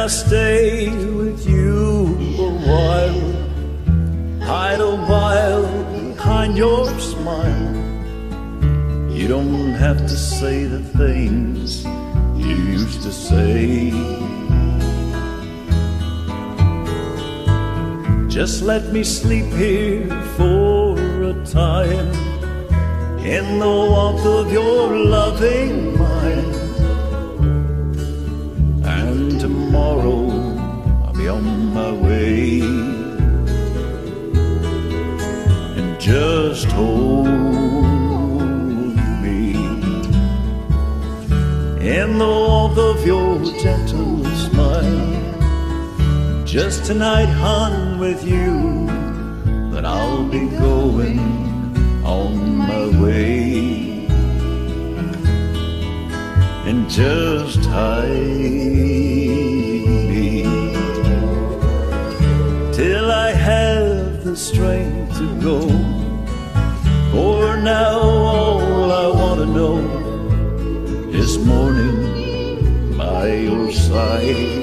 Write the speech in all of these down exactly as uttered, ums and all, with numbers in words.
I stay with you a while, hide a while behind your smile. You don't have to say the things you used to say. Just let me sleep here for a time, in the warmth of your loving mind. And tomorrow I'll be on my way. And just hold me in the warmth of your gentle smile. Just tonight, hon, with you, then I'll be going on my way. And just hide me till I have the strength to go. For now all I want to know is morning by your side.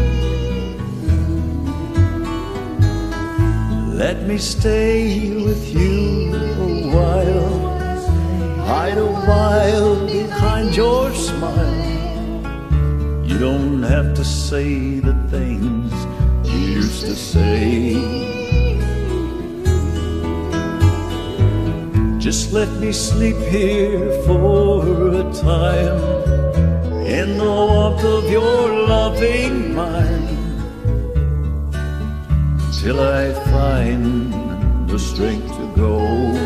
Let me stay with you a while, hide a while behind your smile. You don't have to say the things you used to say. Just let me sleep here for a time, in the warmth of your loving mind, till I find the strength to go.